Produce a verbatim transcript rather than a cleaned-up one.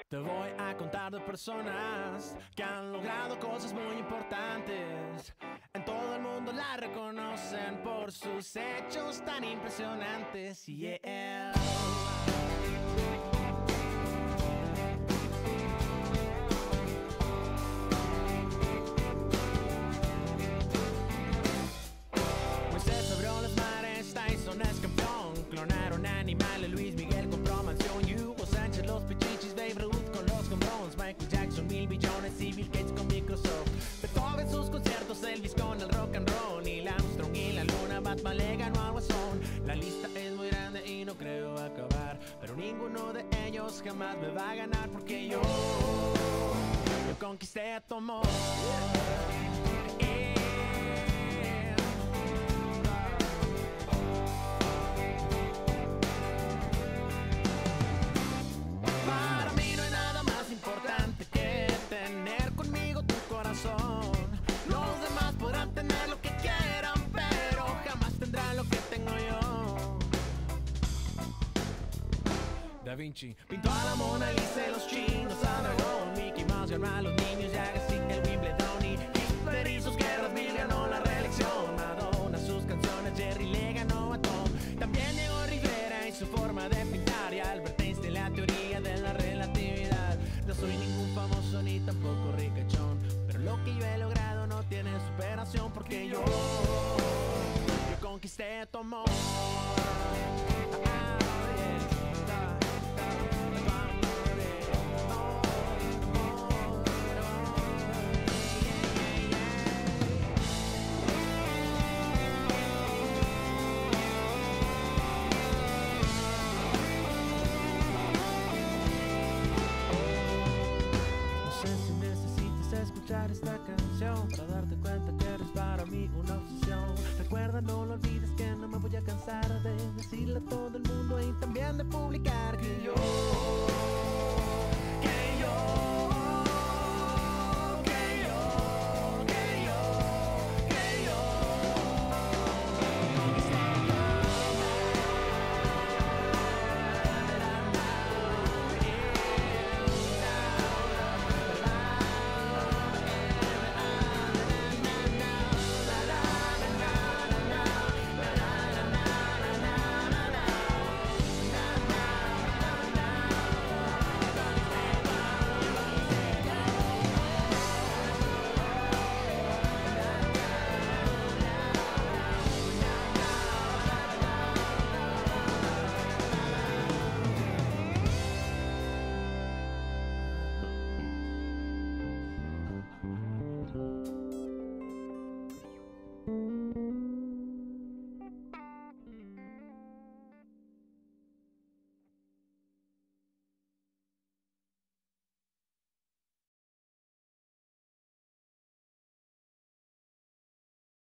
Te voy a contar de personas que han logrado cosas muy importantes. En todo el mundo la reconocen por sus hechos tan impresionantes. Yeah. Moisés abrió los mares, Tyson es campeón. Clonaron animales, Luis Miguel compró mansión. Hugo Sánchez, los pichichis, Babe Ruth con los condones. Michael Jackson, mil billones y Bill Gates con Microsoft. Beethoven sus conciertos, Elvis con el rock and roll. Neil Armstrong y la luna, Batman le ganó al Guasón. La lista es muy grande y no creo acabar, pero ninguno de ellos jamás me va a ganar, porque yo, yo conquisté a tu amor. Yeah. Para mí no hay nada más importante que tener conmigo tu corazón. Los demás podrán tener lo que quieran, pero jamás tendrán lo que tengo yo. Da Vinci pintó a la Mona Lisa y los chinos a dragón. Mickey Mouse ganó a los niños y Agassi el Wimbledon. Y Hitler y sus guerras, Bill ganó la reelección. Madonna sus canciones, Jerry le ganó a Tom. También Diego Rivera y su forma de pintar, y Albert Einstein la teoría de la relatividad. No soy ningún famoso ni tampoco ricachón, pero lo que yo he logrado no tiene superación, porque yo, yo conquisté tu amor.